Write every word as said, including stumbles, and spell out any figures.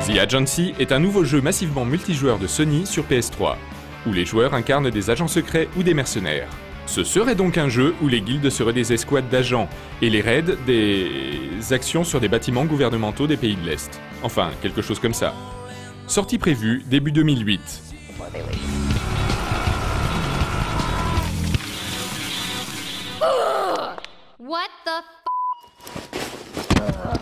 The Agency est un nouveau jeu massivement multijoueur de Sony sur P S trois, où les joueurs incarnent des agents secrets ou des mercenaires. Ce serait donc un jeu où les guildes seraient des escouades d'agents, et les raids des actions sur des bâtiments gouvernementaux des pays de l'Est. Enfin, quelque chose comme ça. Sortie prévue début deux mille huit. What the f